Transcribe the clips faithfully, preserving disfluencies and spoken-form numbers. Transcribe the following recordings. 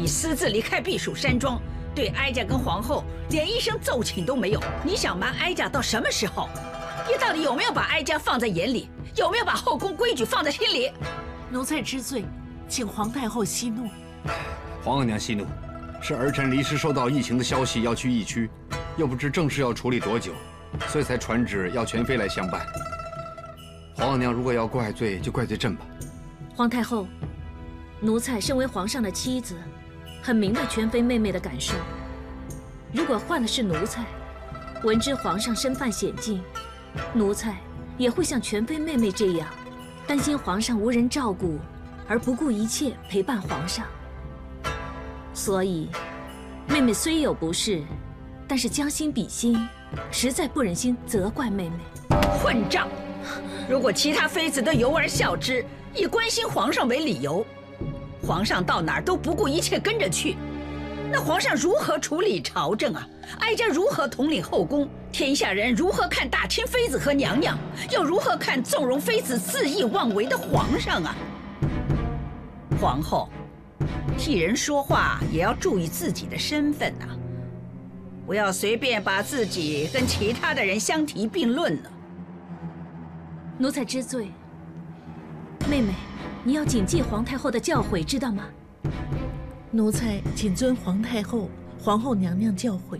你私自离开避暑山庄，对哀家跟皇后连一声奏请都没有，你想瞒哀家到什么时候？你到底有没有把哀家放在眼里？有没有把后宫规矩放在心里？ 奴才知罪，请皇太后息怒。 皇额娘息怒，是儿臣离时收到疫情的消息，要去疫区，又不知正事要处理多久，所以才传旨要全妃来相伴。皇额娘如果要怪罪，就怪罪朕吧。 皇太后，奴才身为皇上的妻子，很明白全妃妹妹的感受。如果换的是奴才，闻知皇上身犯险境，奴才也会像全妃妹妹这样，担心皇上无人照顾，而不顾一切陪伴皇上。所以，妹妹虽有不是，但是将心比心，实在不忍心责怪妹妹。 混账！如果其他妃子都尤而效之，以关心皇上为理由，皇上到哪儿都不顾一切跟着去，那皇上如何处理朝政啊？哀家如何统领后宫？天下人如何看大清妃子和娘娘？又如何看纵容妃子恣意妄为的皇上啊？皇后，替人说话也要注意自己的身份呐、啊，不要随便把自己跟其他的人相提并论呢。 奴才知罪。妹妹，你要谨记皇太后的教诲，知道吗？ 奴才谨遵皇太后、皇后娘娘教诲。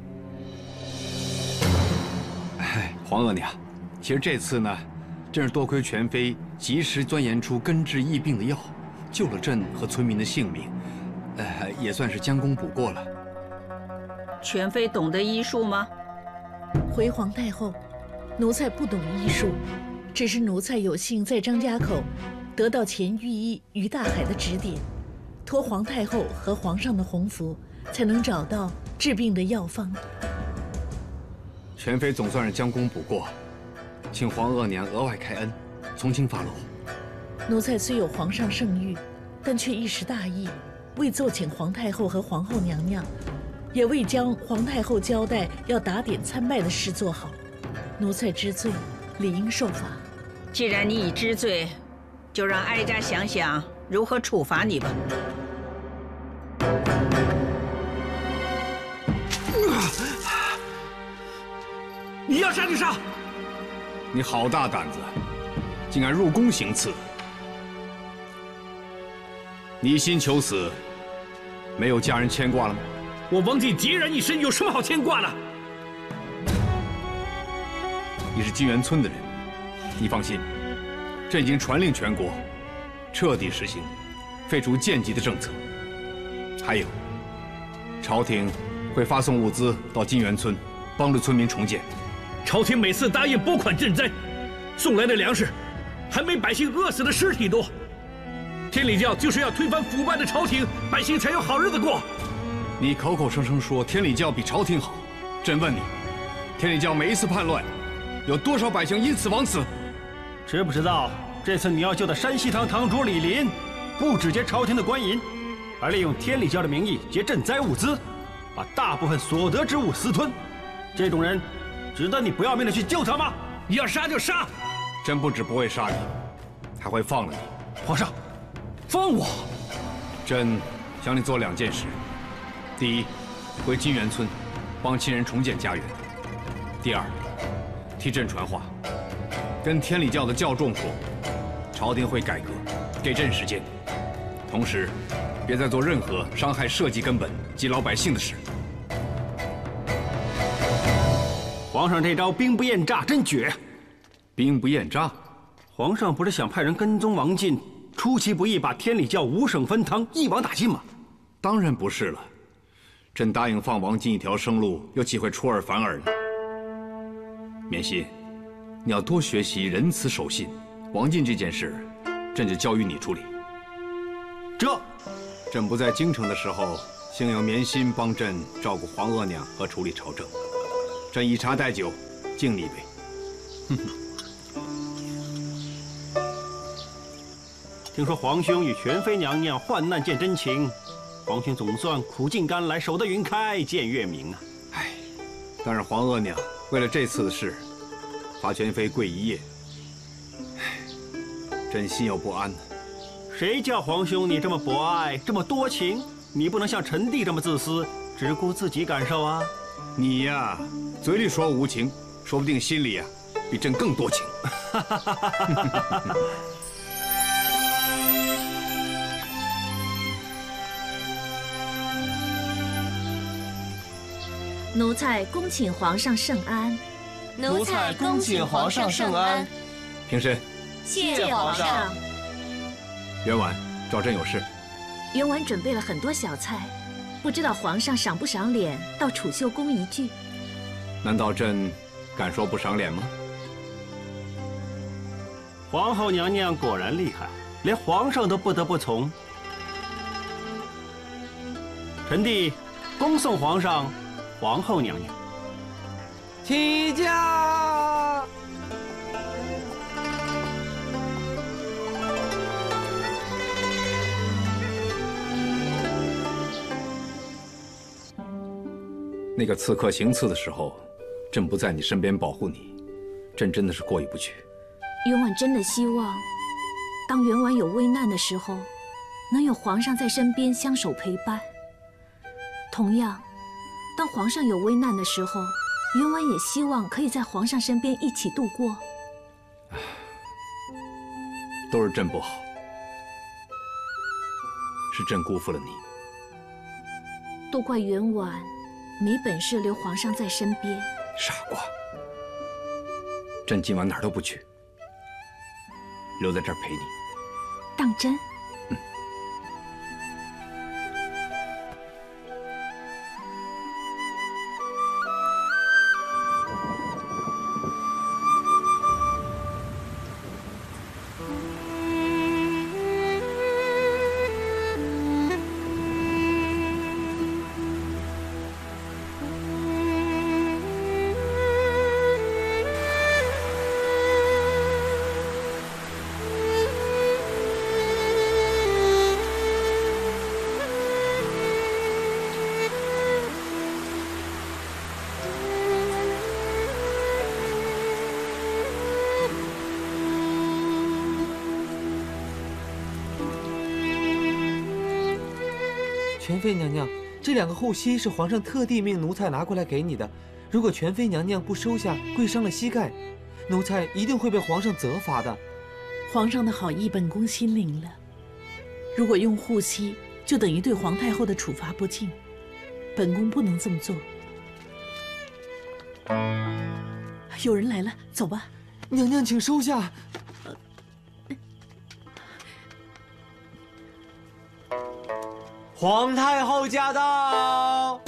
哎，皇额娘，其实这次呢，正是多亏全妃及时钻研出根治疫病的药，救了朕和村民的性命，呃，也算是将功补过了。 全妃懂得医术吗？ 回皇太后，奴才不懂医术，只是奴才有幸在张家口得到钱御医于大海的指点，托皇太后和皇上的洪福，才能找到治病的药方。 全妃总算是将功补过，请皇额娘额外开恩，从轻发落。 奴才虽有皇上圣谕，但却一时大意，未奏请皇太后和皇后娘娘，也未将皇太后交代要打点参拜的事做好。奴才知罪，理应受罚。 既然你已知罪，就让哀家想想如何处罚你吧。 你要杀就杀！ 你好大胆子，竟敢入宫行刺！你一心求死，没有家人牵挂了吗？ 我王进孑然一身，有什么好牵挂的？ 你是金元村的人，你放心，朕已经传令全国，彻底实行废除贱籍的政策。还有，朝廷会发送物资到金元村，帮助村民重建。 朝廷每次答应拨款赈灾，送来的粮食还没百姓饿死的尸体多。天理教就是要推翻腐败的朝廷，百姓才有好日子过。 你口口声声说天理教比朝廷好，朕问你，天理教每一次叛乱，有多少百姓因此枉死？ 知不知道这次你要救的山西堂堂主李林，不只劫朝廷的官银，而利用天理教的名义劫赈灾物资，把大部分所得之物私吞。这种人，值得你不要命的去救他吗？ 你要杀就杀！ 朕不止不会杀你，还会放了你。 皇上，放我！ 朕想你做两件事：第一，回金元村，帮亲人重建家园；第二，替朕传话，跟天理教的教众说，朝廷会改革，给朕时间。同时，别再做任何伤害社稷根本及老百姓的事。 皇上这招兵不厌诈真绝。 兵不厌诈？ 皇上不是想派人跟踪王进，出其不意把天理教五省分堂一网打尽吗？ 当然不是了。朕答应放王进一条生路，又岂会出尔反尔呢？绵心，你要多学习仁慈守信。王进这件事，朕就交于你处理。 这， 朕不在京城的时候，幸有绵心帮朕照顾皇额娘和处理朝政。朕以茶代酒，敬你一杯。哼哼。 听说皇兄与全妃娘娘患难见真情，皇兄总算苦尽甘来，守得云开见月明啊！ 唉，但是皇额娘为了这次的事，罚全妃跪一夜，唉，朕心有不安呢。 谁叫皇兄你这么博爱，这么多情？ 你不能像陈帝这么自私，只顾自己感受啊！ 你呀，嘴里说无情，说不定心里呀比朕更多情。 奴才恭请皇上圣安。 奴才恭请皇上圣安。 平身。 谢皇上。 袁婉，找朕有事。 袁婉准备了很多小菜，不知道皇上赏不赏脸，到储秀宫一聚。 难道朕敢说不赏脸吗？ 皇后娘娘果然厉害，连皇上都不得不从。臣弟恭送皇上。皇后娘娘， 起驾！ 那个刺客行刺的时候，朕不在你身边保护你，朕真的是过意不去。 袁婉真的希望，当袁婉有危难的时候，能有皇上在身边相守陪伴。同样。当皇上有危难的时候，袁婉也希望可以在皇上身边一起度过。 都是朕不好，是朕辜负了你。 都怪袁婉没本事留皇上在身边。 傻瓜！朕今晚哪儿都不去，留在这儿陪你。 当真？ 嗯。 全妃娘娘，这两个护膝是皇上特地命奴才拿过来给你的。如果全妃娘娘不收下，跪伤了膝盖，奴才一定会被皇上责罚的。 皇上的好意，本宫心领了。如果用护膝，就等于对皇太后的处罚不敬，本宫不能这么做。有人来了，走吧。 娘娘，请收下。皇太后驾到！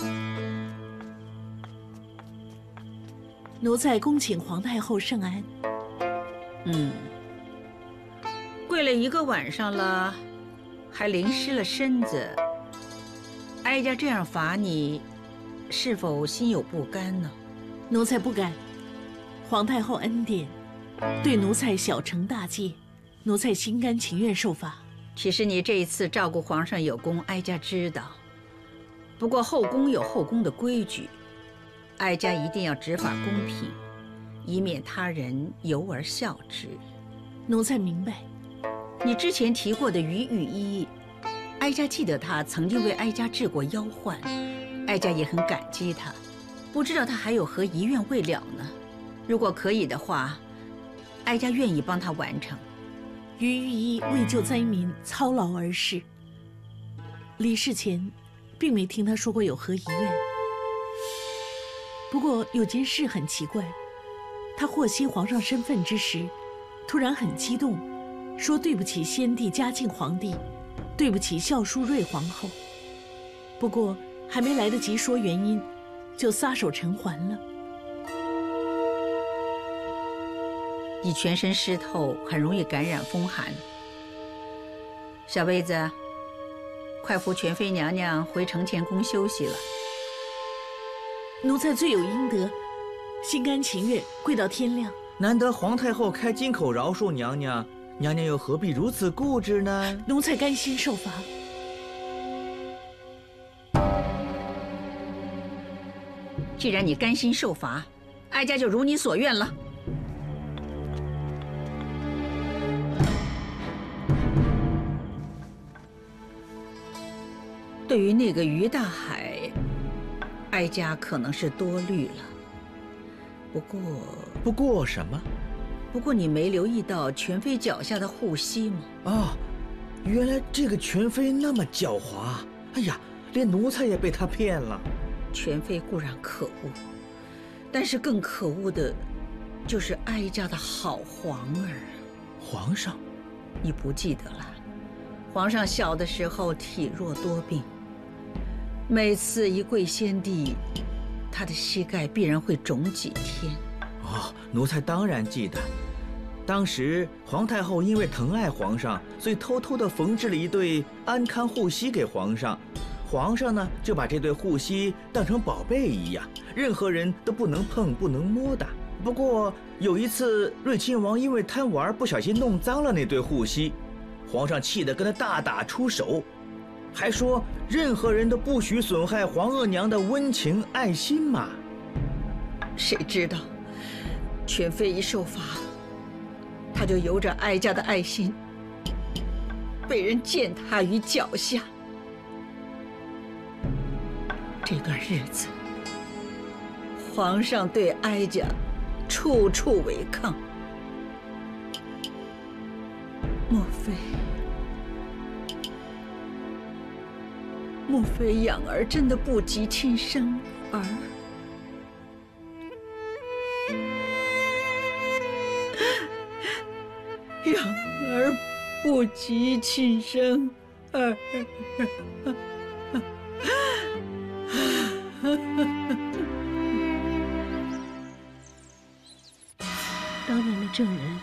奴才恭请皇太后圣安。 嗯，跪了一个晚上了，还淋湿了身子。哀家这样罚你，是否心有不甘呢？ 奴才不敢。皇太后恩典，对奴才小惩大戒，奴才心甘情愿受罚。 其实你这一次照顾皇上有功，哀家知道。不过后宫有后宫的规矩，哀家一定要执法公平，以免他人尤而笑之。 奴才明白。 你之前提过的于御医，哀家记得他曾经为哀家治过妖患，哀家也很感激他。不知道他还有何遗愿未了呢？如果可以的话，哀家愿意帮他完成。 于御医为救灾民操劳而逝，离世前并没听他说过有何遗愿。不过有件事很奇怪，他获悉皇上身份之时，突然很激动，说对不起先帝嘉靖皇帝，对不起孝淑瑞皇后。不过还没来得及说原因，就撒手尘寰了。 你全身湿透，很容易感染风寒。小薇子，快扶全妃娘娘回承乾宫休息了。 奴才罪有应得，心甘情愿跪到天亮。 难得皇太后开金口饶恕娘娘，娘娘又何必如此固执呢？ 奴才甘心受罚。 既然你甘心受罚，哀家就如你所愿了。 对于那个于大海，哀家可能是多虑了。不过， 不过什么？ 不过你没留意到全飞脚下的护膝吗？ 啊，原来这个全飞那么狡猾！哎呀，连奴才也被他骗了。 全飞固然可恶，但是更可恶的，就是哀家的好皇儿。 皇上， 你不记得了？皇上小的时候体弱多病，每次一跪先帝，他的膝盖必然会肿几天。 哦，奴才当然记得。当时皇太后因为疼爱皇上，所以偷偷地缝制了一对安康护膝给皇上。皇上呢，就把这对护膝当成宝贝一样，任何人都不能碰、不能摸的。不过有一次，睿亲王因为贪玩，不小心弄脏了那对护膝，皇上气得跟他大打出手，还说任何人都不许损害皇额娘的温情爱心嘛。 谁知道，全飞一受罚，他就由着哀家的爱心，被人践踏于脚下。这段日子，皇上对哀家处处违抗。莫非，莫非养儿真的不及亲生儿？养儿不及亲生儿。 当年的证人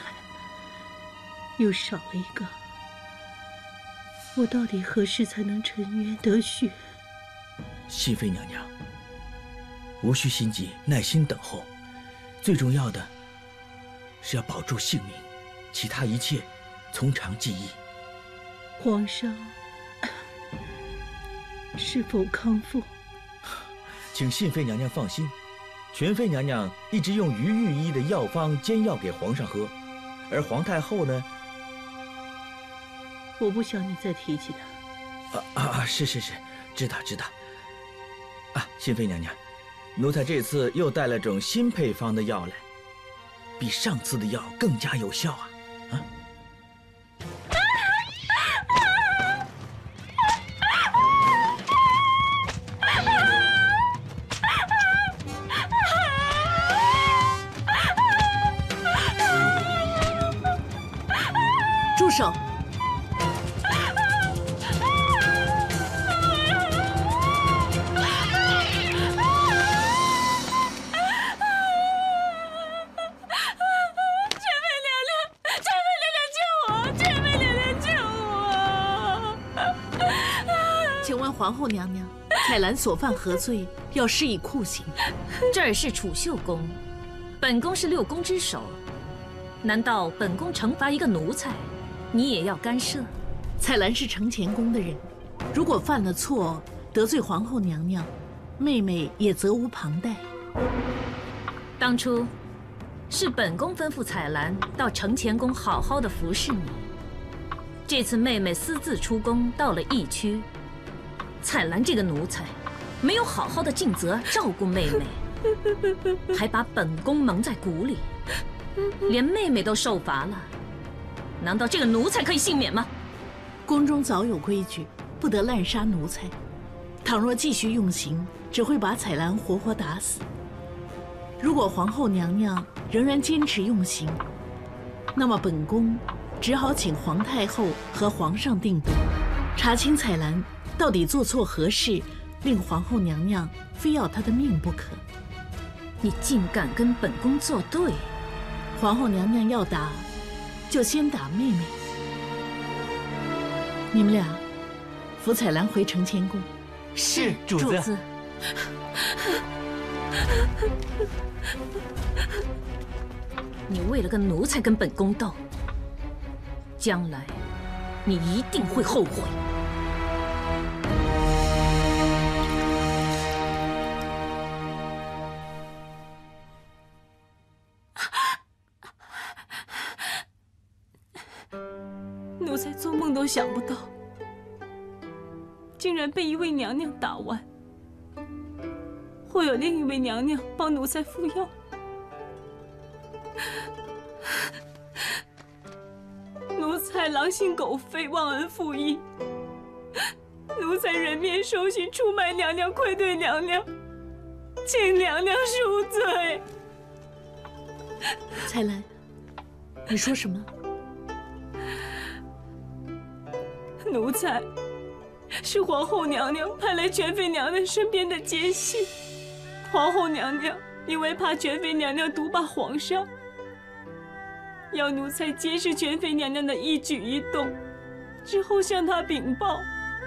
又少了一个，我到底何时才能沉冤得雪？ 熹妃娘娘，无需心急，耐心等候。最重要的是要保住性命，其他一切从长计议。 皇上是否康复？ 请熹妃娘娘放心，全妃娘娘一直用于御医的药方煎药给皇上喝，而皇太后呢？ 我不想你再提起他。 啊啊啊！是是是，知道知道。啊，熹妃娘娘，奴才这次又带了种新配方的药来，比上次的药更加有效啊！啊！ 住手！皇后娘娘，彩兰所犯何罪，要施以酷刑。 这儿是储秀宫，本宫是六宫之首，难道本宫惩罚一个奴才，你也要干涉？ 彩兰是承乾宫的人，如果犯了错，得罪皇后娘娘，妹妹也责无旁贷。 当初是本宫吩咐彩兰到承乾宫好好的服侍你，这次妹妹私自出宫，到了疫区。彩兰这个奴才，没有好好的尽责照顾妹妹，还把本宫蒙在鼓里，连妹妹都受罚了，难道这个奴才可以幸免吗？ 宫中早有规矩，不得滥杀奴才。倘若继续用刑，只会把彩兰活活打死。如果皇后娘娘仍然坚持用刑，那么本宫只好请皇太后和皇上定夺，查清彩兰到底做错何事，令皇后娘娘非要她的命不可。 你竟敢跟本宫作对！ 皇后娘娘要打，就先打妹妹。你们俩扶彩兰回承乾宫。 是主子。 主子你为了个奴才跟本宫斗，将来你一定会后悔。 奴才做梦都想不到， 竟然被一位娘娘打完，或有另一位娘娘帮奴才服药。奴才狼心狗肺，忘恩负义，奴才人面兽心，出卖娘娘，愧对娘娘，请娘娘恕罪。 彩兰，你说什么？ 奴才是皇后娘娘派来全妃娘娘身边的奸细，皇后娘娘因为怕全妃娘娘毒罢皇上，要奴才监视全妃娘娘的一举一动，之后向她禀报。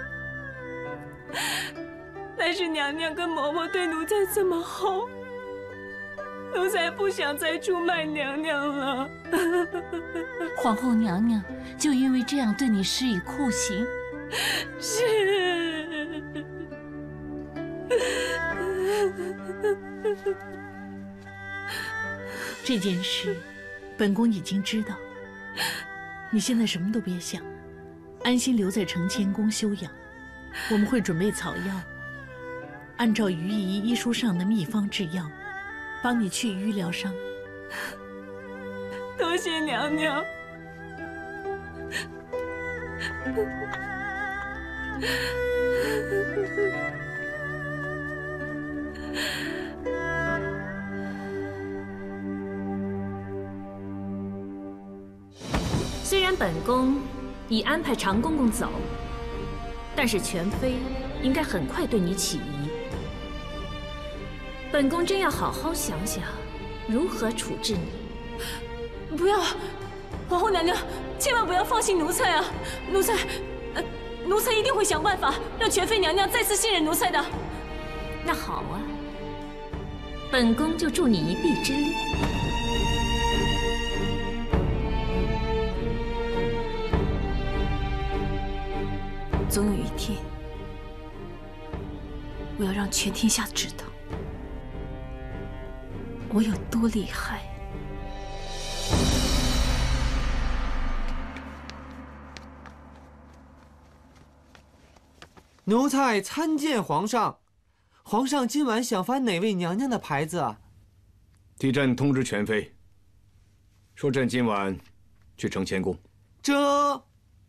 但是娘娘跟嬷嬷对奴才这么好，奴才不想再出卖娘娘了。 皇后娘娘就因为这样对你施以酷刑？ 是。 这件事，本宫已经知道。你现在什么都别想，安心留在承乾宫休养。我们会准备草药，按照于仪医书上的秘方制药，帮你去瘀疗伤。 多谢娘娘。 虽然本宫已安排长公公走，但是全妃应该很快对你起疑。本宫真要好好想想，如何处置你。 不要，皇后娘娘，千万不要放弃奴才啊！奴才，呃，奴才一定会想办法让全妃娘娘再次信任奴才的。 那好啊，本宫就助你一臂之力。 总有一天，我要让全天下知道我有多厉害。 奴才参见皇上。皇上今晚想翻哪位娘娘的牌子啊？ 替朕通知全妃，说朕今晚去承乾宫。 这。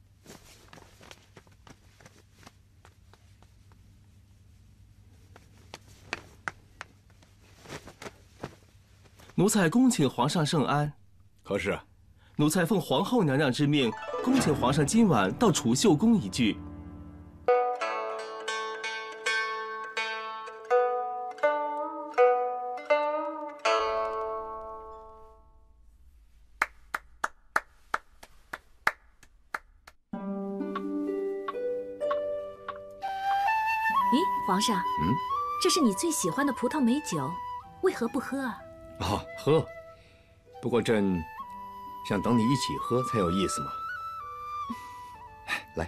奴才恭请皇上圣安。 何事？ 奴才奉皇后娘娘之命，恭请皇上今晚到储秀宫一聚。 咦，皇上， 嗯， 这是你最喜欢的葡萄美酒，为何不喝啊？ 啊，喝。不过朕想等你一起喝才有意思嘛。来，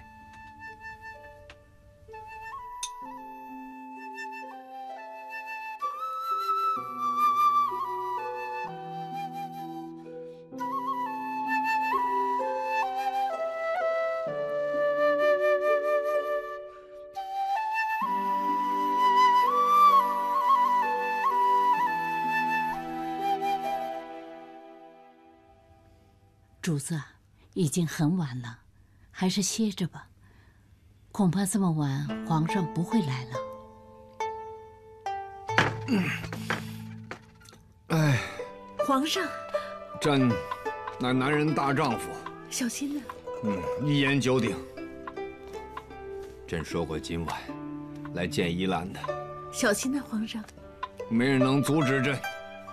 主子啊，已经很晚了，还是歇着吧。恐怕这么晚，皇上不会来了。 嗯，哎， 皇上， 朕乃男人大丈夫， 小心呐。 嗯，一言九鼎。朕说过今晚来见依兰的， 小心呐，皇上。 没人能阻止朕。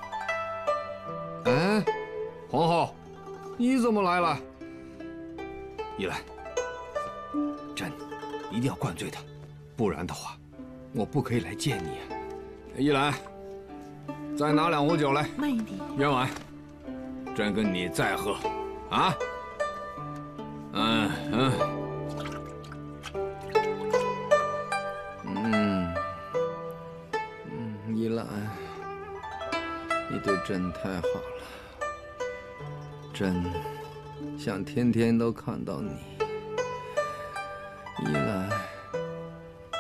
哎，皇后。你怎么来了？依兰，朕一定要灌醉他，不然的话，我不可以来见你啊！依兰，再拿两壶酒来。 慢一点。 元婉，朕跟你再喝，啊？嗯嗯嗯嗯，依兰，你对朕太好了。朕想天天都看到你，依兰，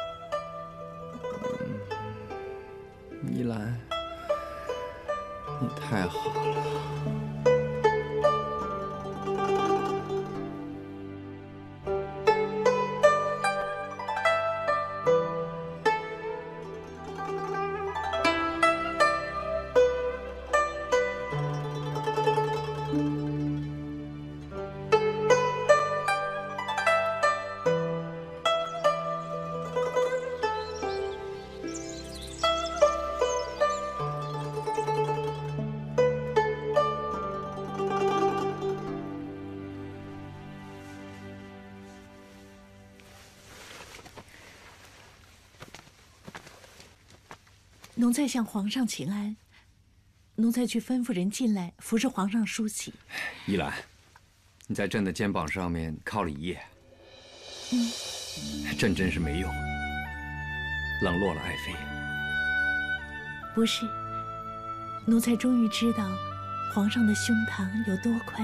奴才向皇上请安。奴才去吩咐人进来，扶着皇上梳洗。 依兰，你在朕的肩膀上面靠了一夜， 嗯， 朕真是没用，冷落了爱妃。 不是，奴才终于知道皇上的胸膛有多宽。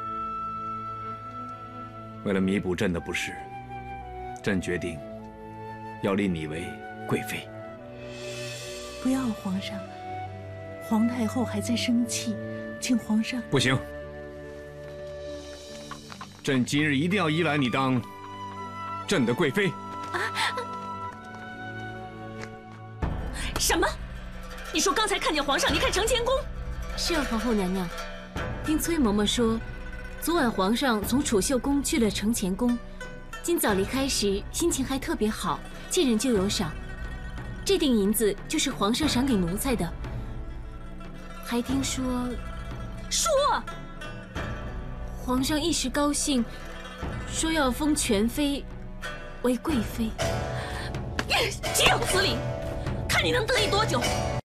为了弥补朕的不是，朕决定要立你为贵妃。 不要，皇上，皇太后还在生气，请皇上。 不行，朕今日一定要依兰你当朕的贵妃。 啊！什么？你说刚才看见皇上离开承乾宫？ 是啊，皇后娘娘。听崔嬷嬷说，昨晚皇上从储秀宫去了承乾宫，今早离开时心情还特别好，见人就有赏。这锭银子就是皇上赏给奴才的。还听说， 说， 皇上一时高兴，说要封全妃为贵妃。 岂有此理！看你能得意多久！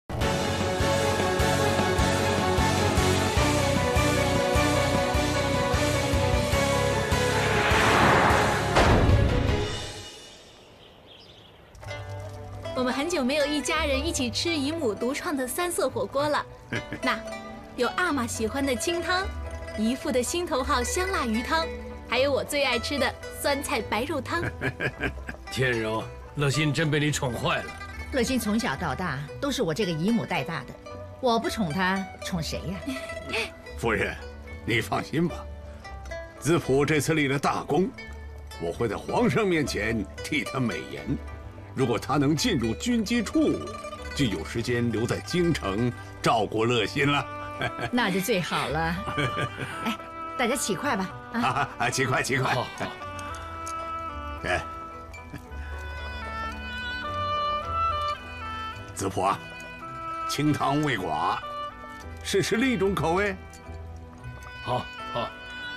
我们很久没有一家人一起吃姨母独创的三色火锅了。那有阿玛喜欢的清汤，姨父的心头好香辣鱼汤，还有我最爱吃的酸菜白肉汤。 天柔，乐馨真被你宠坏了。 乐馨从小到大都是我这个姨母带大的，我不宠她，宠谁呀？ 夫人，你放心吧，子普这次立了大功，我会在皇上面前替他美言。如果他能进入军机处，就有时间留在京城照顾乐馨了。 那就最好了。哎，大家起快吧！ 啊啊，起快起快！好，好。哎，子普啊，清汤味寡，试试另一种口味。 好，好。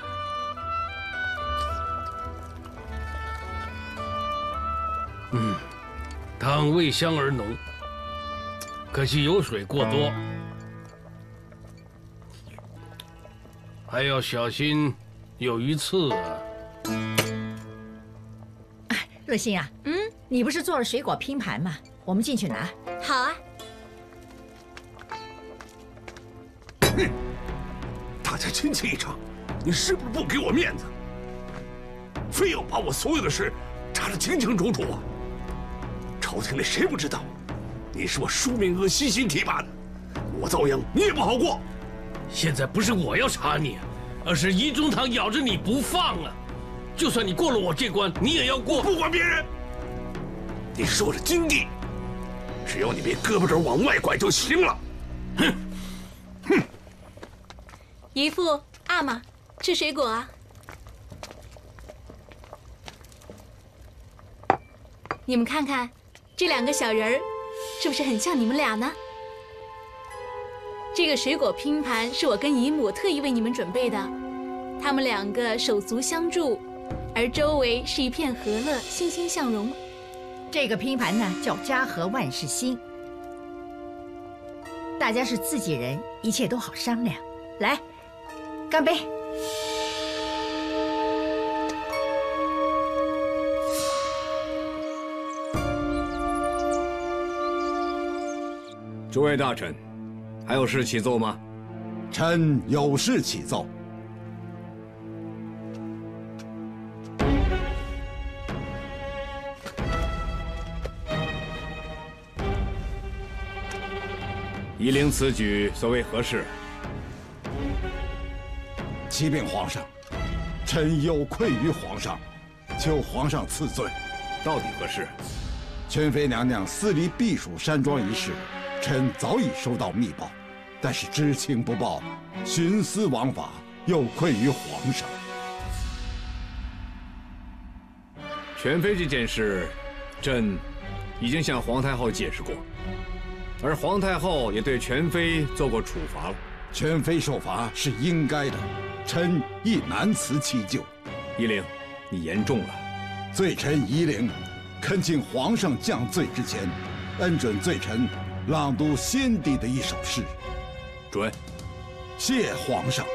嗯。汤味香而浓，可惜油水过多，还要小心有鱼刺啊！ 哎，乐馨啊，嗯，你不是做了水果拼盘吗？我们进去拿。 好啊。 哼，大家亲戚一场，你是不是不给我面子？非要把我所有的事查得清清楚楚啊！朝廷里谁不知道，你是我庶民阿西辛提拔的，我遭殃你也不好过。 现在不是我要查你，而是仪中堂咬着你不放啊！就算你过了我这关，你也要过。 不管别人，你是我的金地，只要你别胳膊肘往外拐就行了。哼，哼。 姨父、阿玛，吃水果啊。你们看看。这两个小人儿，是不是很像你们俩呢？这个水果拼盘是我跟姨母特意为你们准备的，他们两个手足相助，而周围是一片和乐，欣欣向荣。 这个拼盘呢叫家和万事兴，大家是自己人，一切都好商量。来，干杯！ 诸位大臣，还有事启奏吗？ 臣有事启奏。 夷陵此举所谓何事？ 启禀皇上，臣有愧于皇上，求皇上赐罪。 到底何事？ 全妃娘娘私离避暑山庄一事，臣早已收到密报，但是知情不报，徇私枉法，有愧于皇上。 全妃这件事，朕已经向皇太后解释过，而皇太后也对全妃做过处罚了。 全妃受罚是应该的，臣亦难辞其咎。 夷陵，你言重了。 罪臣夷陵，恳请皇上降罪之前，恩准罪臣朗读先帝的一首诗。 准。 谢皇上。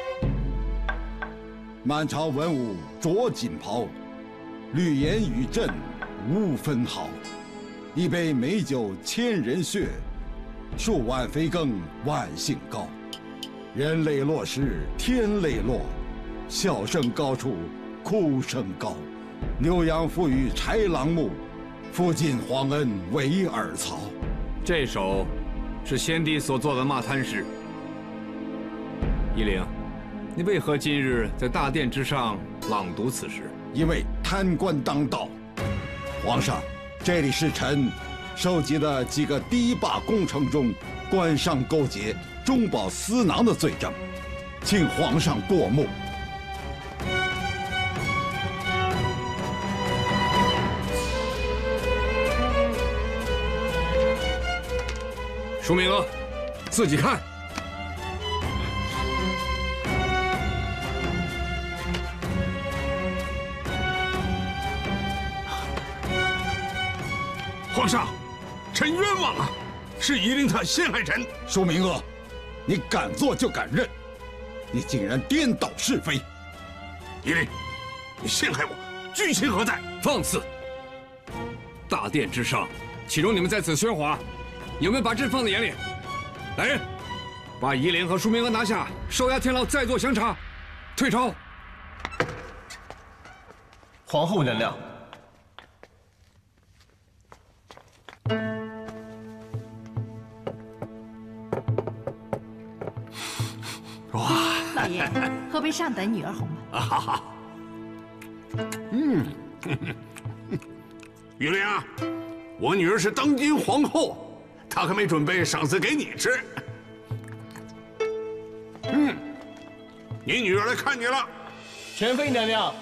满朝文武着锦袍，绿颜与朕无分毫。一杯美酒千人血，数碗肥羹万姓高。人泪落时天泪落，笑声高处哭声高。牛羊赋予豺狼牧，负尽皇恩为尔曹。 这首是先帝所做的骂贪诗。夷陵，你为何今日在大殿之上朗读此诗？ 因为贪官当道。皇上，这里是臣收集的几个堤坝工程中官商勾结、中饱私囊的罪证，请皇上过目。 舒明阿，自己看。 皇上，臣冤枉啊！是夷陵他陷害臣。 舒明阿，你敢做就敢认，你竟然颠倒是非！ 夷陵，你陷害我，居心何在？ 放肆！大殿之上，岂容你们在此喧哗？有没有把朕放在眼里？来人，把夷陵和舒明阿拿下，收押天牢，再做详查。退朝。 皇后娘娘。 哇！老爷，喝杯上等女儿红吧。 哈哈。嗯，夷陵啊，我女儿是当今皇后，她还没准备赏赐给你吃。嗯，你女儿来看你了。 全妃娘娘。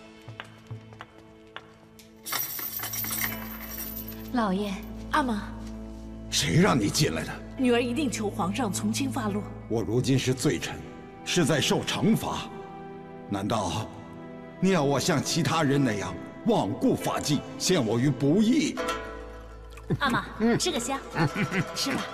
老爷， 阿玛， 谁让你进来的？ 女儿一定求皇上从轻发落。 我如今是罪臣，是在受惩罚。难道你要我像其他人那样罔顾法纪，陷我于不义？ 阿玛，吃个香，吃吧。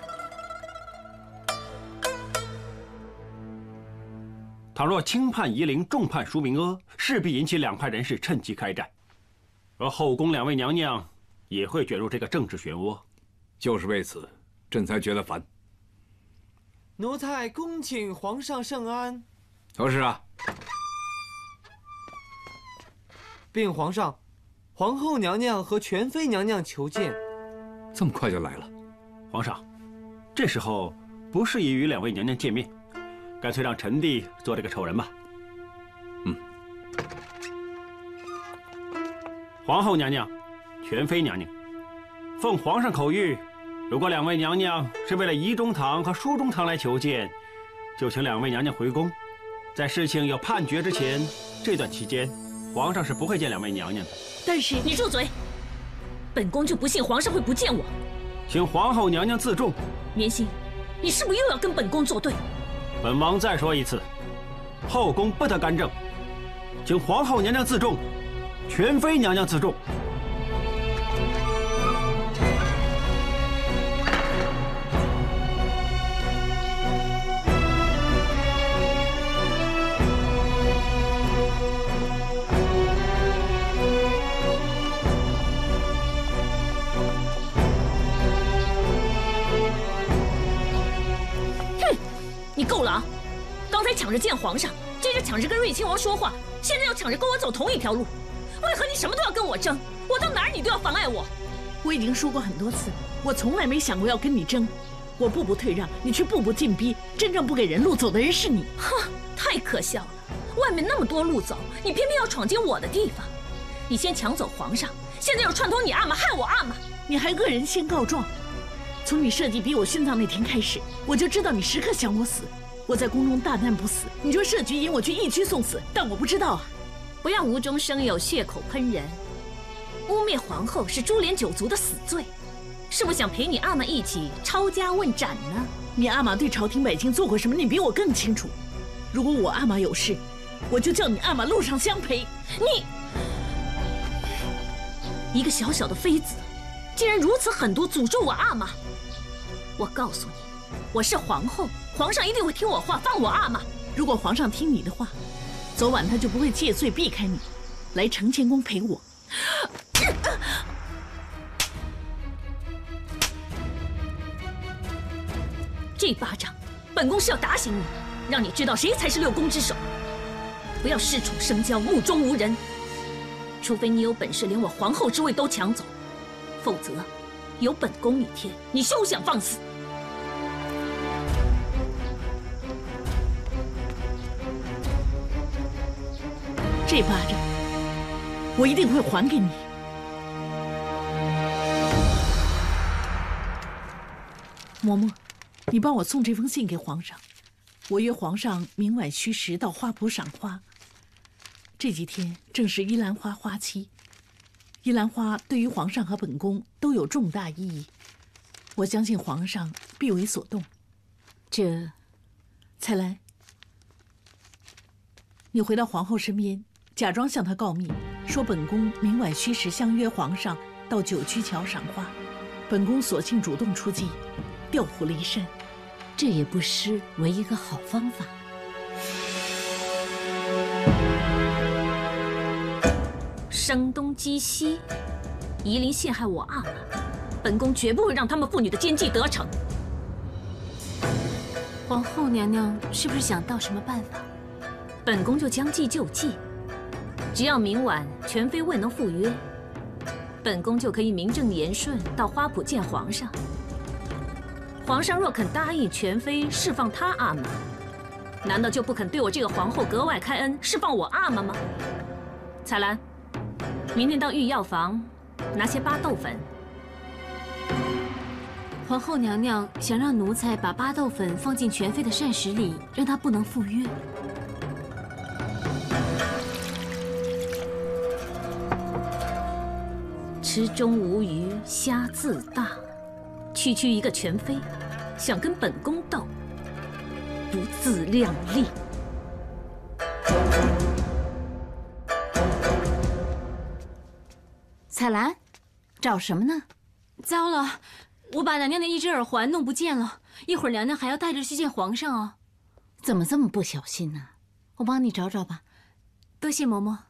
倘若轻判夷陵，重判舒明阿，势必引起两派人士趁机开战，而后宫两位娘娘也会卷入这个政治漩涡。 就是为此，朕才觉得烦。 奴才恭请皇上圣安。 何事啊？ 禀皇上，皇后娘娘和全妃娘娘求见。 这么快就来了？ 皇上，这时候不适宜与两位娘娘见面，干脆让臣弟做这个丑人吧。 嗯。 皇后娘娘，全妃娘娘，奉皇上口谕，如果两位娘娘是为了仪中堂和淑中堂来求见，就请两位娘娘回宫。在事情有判决之前，这段期间，皇上是不会见两位娘娘的。 但是你住嘴！本宫就不信皇上会不见我。 请皇后娘娘自重。 绵心，你是不是又要跟本宫作对？ 本王再说一次，后宫不得干政，请皇后娘娘自重，全妃娘娘自重。 你够了啊！刚才抢着见皇上，接着抢着跟睿亲王说话，现在又抢着跟我走同一条路，为何你什么都要跟我争？我到哪儿你都要妨碍我。 我已经说过很多次，我从来没想过要跟你争。我步步退让，你却步步进逼，真正不给人路走的人是你。 哼， 太可笑了！外面那么多路走，你偏偏要闯进我的地方。你先抢走皇上，现在又串通你阿玛害我阿玛， 你还恶人先告状。从你设计逼我殉葬那天开始，我就知道你时刻想我死。我在宫中大难不死，你就设局引我去一驱送死，但我不知道啊！ 不要无中生有，血口喷人，污蔑皇后是株连九族的死罪。是不是想陪你阿玛一起抄家问斩呢？ 你阿玛对朝廷百姓做过什么，你比我更清楚。如果我阿玛有事，我就叫你阿玛路上相陪。 你一个小小的妃子，竟然如此狠毒，诅咒我阿玛！我告诉你，我是皇后，皇上一定会听我话，放我阿玛。 如果皇上听你的话，昨晚他就不会借罪避开你，来承乾宫陪我。 这巴掌，本宫是要打醒你，让你知道谁才是六宫之首。不要恃宠生骄，目中无人。除非你有本事连我皇后之位都抢走，否则有本宫一天，你休想放肆！ 这巴掌，我一定会还给你。嬷嬷，你帮我送这封信给皇上。我约皇上明晚戌时到花圃赏花。这几天正是依兰花花期，依兰花对于皇上和本宫都有重大意义。我相信皇上必为所动。 这， 彩兰，你回到皇后身边，假装向她告密，说本宫明晚戌时相约皇上到九曲桥赏花，本宫索性主动出击，调虎离山。 这也不失为一个好方法。 声东击西，夷陵陷害我阿玛，本宫绝不会让他们父女的奸计得逞。 皇后娘娘是不是想到什么办法？ 本宫就将计就计，只要明晚全妃未能赴约，本宫就可以名正言顺到花圃见皇上。皇上若肯答应全妃释放他阿玛，难道就不肯对我这个皇后格外开恩，释放我阿玛吗？彩兰，明天到御药房拿些巴豆粉。 皇后娘娘想让奴才把巴豆粉放进全妃的膳食里，让她不能赴约。 池中无鱼，虾自大。区区一个全妃，想跟本宫斗，不自量力！ 彩兰，找什么呢？ 糟了，我把娘娘的一只耳环弄不见了，一会儿娘娘还要带着去见皇上哦。 怎么这么不小心呢？我帮你找找吧。 多谢嬷嬷。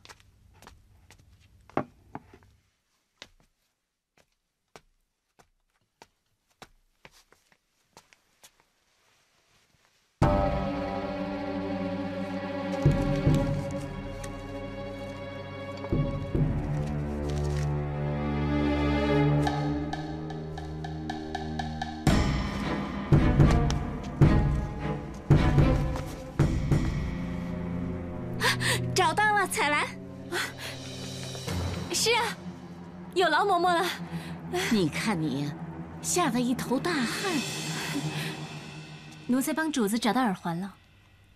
找到了，彩兰。 是啊，有劳嬷嬷了。 你看你，吓得一头大汗。 奴才帮主子找到耳环了。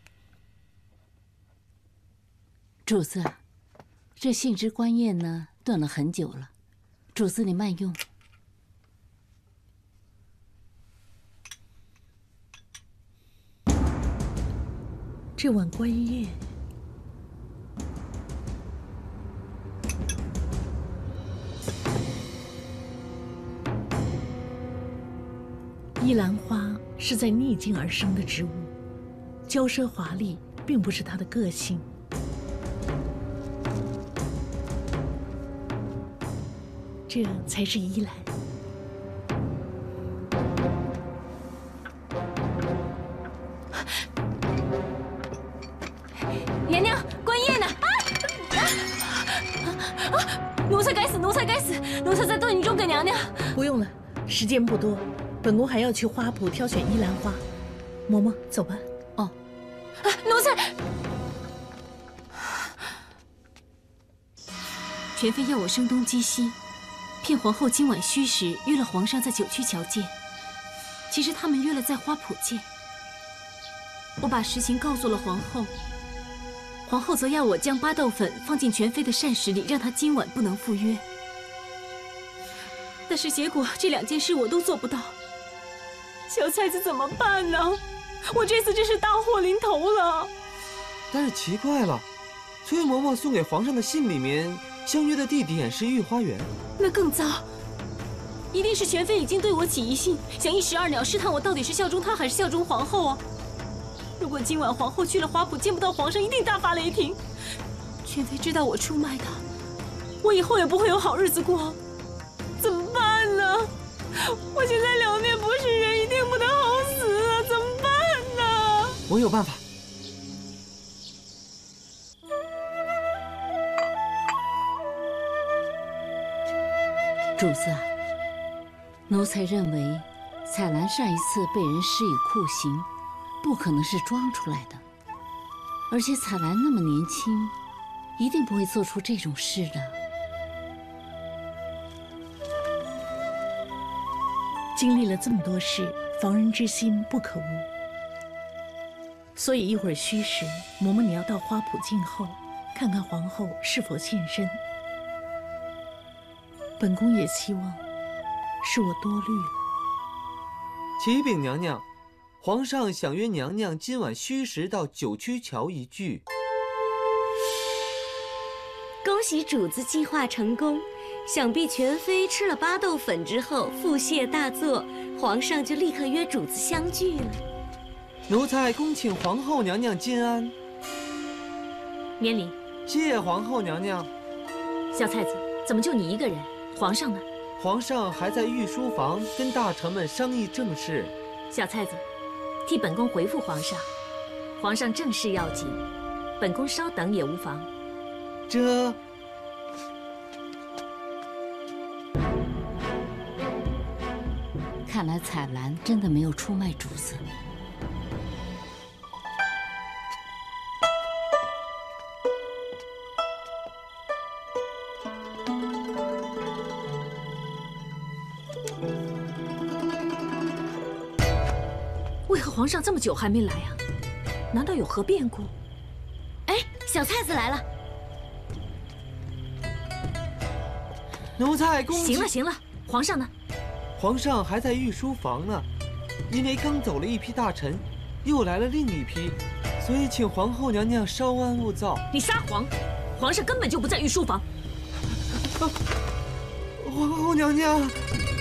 主子，这杏枝观叶呢，炖了很久了，主子你慢用。 这碗观叶。依兰花是在逆境而生的植物，娇奢华丽并不是它的个性。这才是依兰。 娘娘，观叶呢？啊！啊！奴才该死，奴才该死，奴才在炖鱼中给娘娘。 不用了，时间不多。本宫还要去花圃挑选依兰花，嬷嬷，走吧。 哦， 啊，奴才。 全妃要我声东击西，骗皇后今晚戌时约了皇上在九曲桥见。其实他们约了在花圃见。我把实情告诉了皇后，皇后则要我将巴豆粉放进全妃的膳食里，让她今晚不能赴约。但是结果这两件事我都做不到，小菜子怎么办呢？我这次真是大祸临头了。 但是奇怪了，崔嬷嬷送给皇上的信里面相约的地点是御花园， 那更糟。一定是全妃已经对我起疑心，想一石二鸟，试探我到底是效忠她还是效忠皇后啊！如果今晚皇后去了花圃见不到皇上，一定大发雷霆。全妃知道我出卖她，我以后也不会有好日子过。怎么办呢？我现在两面不是人，一定不能好死啊！怎么办呢？ 我有办法。 主子啊，奴才认为彩兰上一次被人施以酷刑，不可能是装出来的，而且彩兰那么年轻，一定不会做出这种事的。 经历了这么多事，防人之心不可无。所以一会儿戌时，嬷嬷你要到花圃静候，看看皇后是否现身。本宫也希望是我多虑了。 启禀娘娘，皇上想约娘娘今晚戌时到九曲桥一聚。 恭喜主子计划成功，想必全妃吃了巴豆粉之后腹泻大作，皇上就立刻约主子相聚了。 奴才恭请皇后娘娘金安。 免礼。 谢皇后娘娘。 小菜子，怎么就你一个人？皇上呢？ 皇上还在御书房跟大臣们商议政事。 小菜子，替本宫回复皇上，皇上正事要紧，本宫稍等也无妨。 这。 看来彩兰真的没有出卖主子。 为何皇上这么久还没来啊？难道有何变故？ 哎，小菜子来了。 奴才恭喜。 行了行了，皇上呢？ 皇上还在御书房呢，因为刚走了一批大臣，又来了另一批，所以请皇后娘娘稍安勿躁。 你撒谎！皇上根本就不在御书房。 啊、皇后娘娘。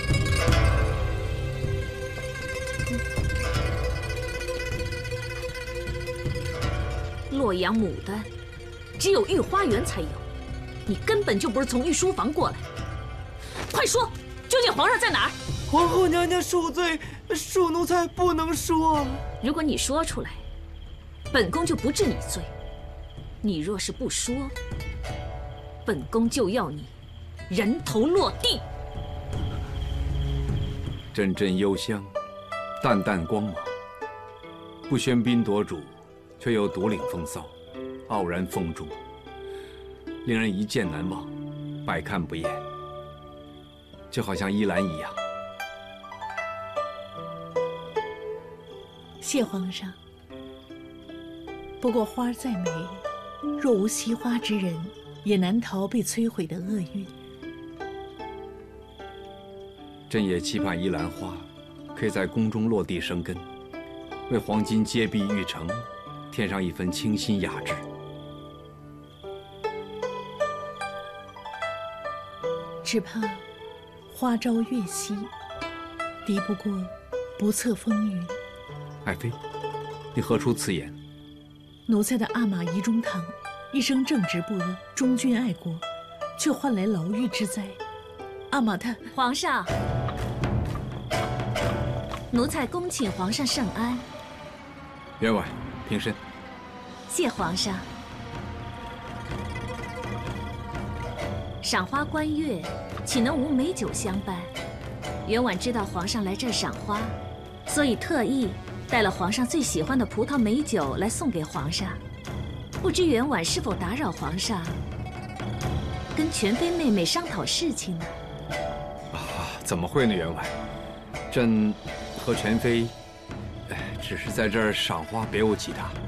洛阳牡丹，只有御花园才有，你根本就不是从御书房过来。快说，究竟皇上在哪儿？ 皇后娘娘恕罪，恕奴才不能说。 如果你说出来，本宫就不治你罪；你若是不说，本宫就要你人头落地。 阵阵幽香，淡淡光芒，不喧宾夺主，却又独领风骚，傲然风中，令人一见难忘，百看不厌。就好像依兰一样。 谢皇上。不过花再美，若无惜花之人，也难逃被摧毁的厄运。 朕也期盼依兰花可以在宫中落地生根，为黄金阶壁玉城添上一分清新雅致。 只怕花朝月夕，敌不过不测风云。 爱妃，你何出此言？ 奴才的阿玛仪中堂，一生正直不阿，忠君爱国，却换来牢狱之灾。阿玛他…… 皇上，奴才恭请皇上圣安。 员外，平身。 谢皇上。赏花观月，岂能无美酒相伴？元婉知道皇上来这儿赏花，所以特意带了皇上最喜欢的葡萄美酒来送给皇上。不知元婉是否打扰皇上？ 跟全妃妹妹商讨事情呢。 啊，怎么会呢，员外？朕和全妃，哎，只是在这儿赏花别无其他。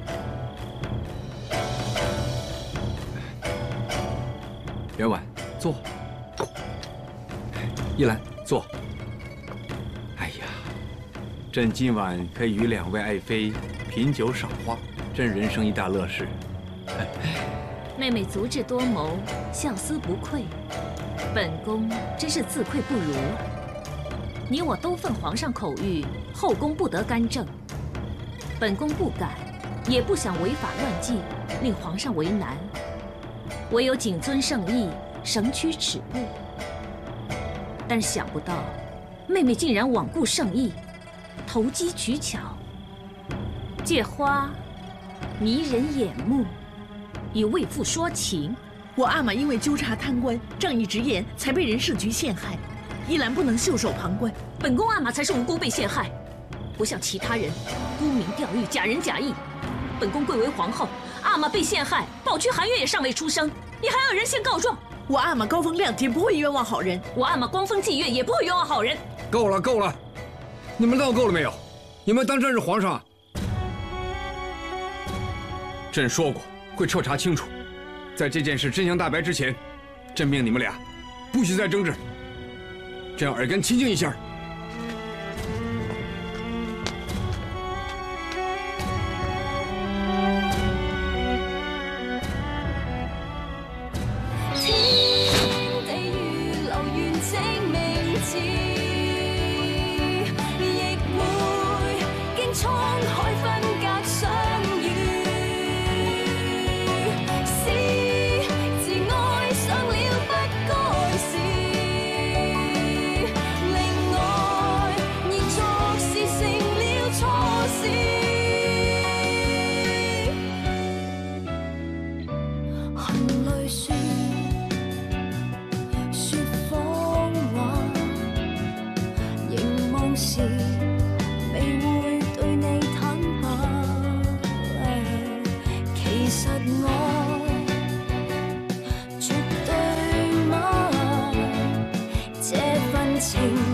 员外，坐。依兰，坐。哎呀，朕今晚可以与两位爱妃品酒赏花，朕人生一大乐事。 妹妹足智多谋，孝思不愧，本宫真是自愧不如。你我都奉皇上口谕，后宫不得干政。本宫不敢，也不想违法乱纪，令皇上为难。唯有谨遵圣意，省取尺步。但想不到，妹妹竟然罔顾圣意，投机取巧，借花迷人眼目，以为父说情。 我阿玛因为纠察贪官，仗义直言，才被人事局陷害。依兰不能袖手旁观。 本宫阿玛才是无辜被陷害，不像其他人沽名钓誉、假仁假义。本宫贵为皇后，阿玛被陷害，宝区寒月也尚未出生，你还要人先告状？ 我阿玛高风亮节，不会冤枉好人。 我阿玛光风霁月，也不会冤枉好人。 够了，够了，你们闹够了没有？你们当朕是皇上？朕说过会彻查清楚，在这件事真相大白之前，朕命你们俩不许再争执，朕要耳根清净一下。 情